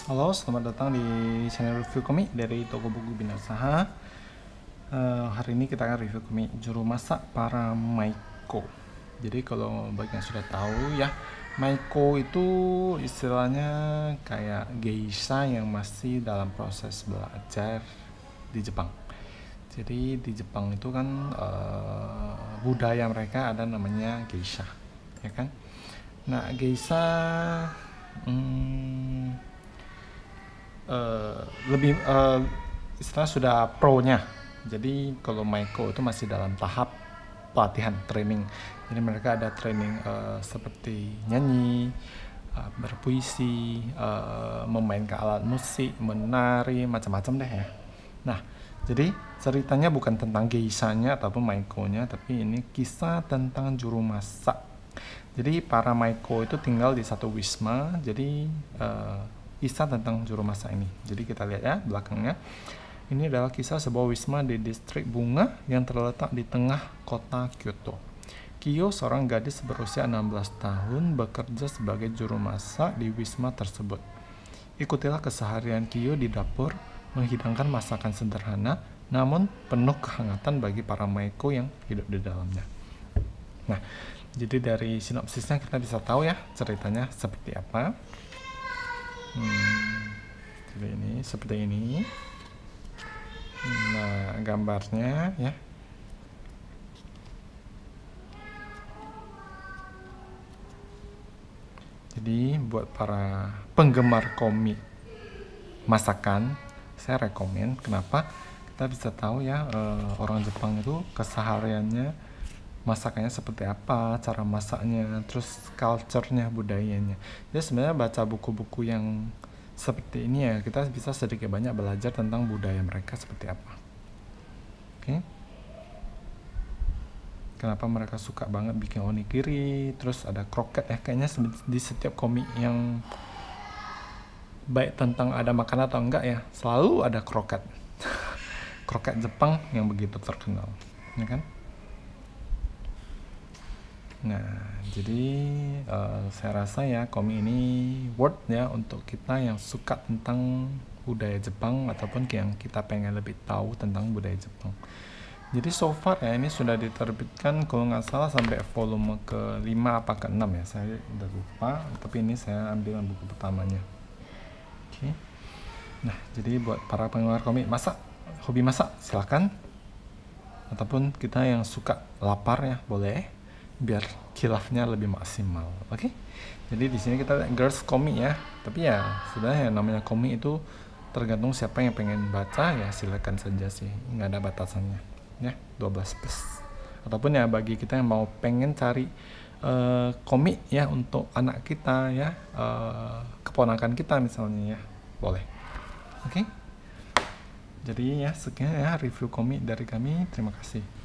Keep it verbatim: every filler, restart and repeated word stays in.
Halo, selamat datang di channel review komik dari toko buku Bina Usaha. Uh, hari ini kita akan review komik Juru Masak Para Maiko. Jadi kalau bagi yang sudah tahu ya, Maiko itu istilahnya kayak geisha yang masih dalam proses belajar di Jepang. Jadi di Jepang itu kan uh, budaya mereka ada namanya geisha, ya kan? Nah, geisha hmm, Uh, lebih uh, istilah sudah pro-nya. Jadi kalau Maiko itu masih dalam tahap pelatihan training. Jadi mereka ada training uh, seperti nyanyi, uh, berpuisi, uh, memainkan alat musik, menari, macam-macam deh ya. Nah, jadi ceritanya bukan tentang geisha-nya ataupun Maiko-nya, tapi ini kisah tentang juru masak. Jadi para Maiko itu tinggal di satu wisma. Jadi uh, kisah tentang juru masak ini. Jadi kita lihat ya belakangnya. Ini adalah kisah sebuah wisma di distrik bunga yang terletak di tengah kota Kyoto. Kyo, seorang gadis berusia enam belas tahun, bekerja sebagai juru masak di wisma tersebut. Ikutilah keseharian Kyo di dapur, menghidangkan masakan sederhana, namun penuh kehangatan bagi para Maiko yang hidup di dalamnya. Nah, jadi dari sinopsisnya kita bisa tahu ya ceritanya seperti apa. Hmm, jadi ini seperti ini. Nah, gambarnya ya. Jadi buat para penggemar komik masakan, saya rekomen. Kenapa? Kita bisa tahu ya uh, orang Jepang itu kesehariannya masakannya seperti apa, cara masaknya, terus culture-nya, budayanya. Jadi sebenarnya baca buku-buku yang seperti ini ya, kita bisa sedikit banyak belajar tentang budaya mereka seperti apa. Oke. Okay. Kenapa mereka suka banget bikin onigiri, terus ada kroket ya, kayaknya di setiap komik yang baik tentang ada makan atau enggak ya, selalu ada kroket. Kroket Jepang yang begitu terkenal, ya kan? Nah, jadi uh, saya rasa ya komik ini worth ya untuk kita yang suka tentang budaya Jepang ataupun yang kita pengen lebih tahu tentang budaya Jepang. Jadi so far ya ini sudah diterbitkan kalau nggak salah sampai volume ke lima apa ke enam ya, saya udah lupa, tapi ini saya ambil buku pertamanya. Oke. Okay. Nah, jadi buat para penggemar komik masak, hobi masak silakan. Ataupun kita yang suka lapar ya boleh, biar khilafnya lebih maksimal. Oke. Okay? Jadi di sini kita lihat girls komik ya. Tapi ya sebenarnya namanya komik itu tergantung siapa yang pengen baca ya, silakan saja sih, nggak ada batasannya ya, dua belas plus. Ataupun ya bagi kita yang mau pengen cari uh, komik ya untuk anak kita ya, uh, keponakan kita misalnya ya, boleh. Oke. Okay? Jadi ya sekian ya review komik dari kami. Terima kasih.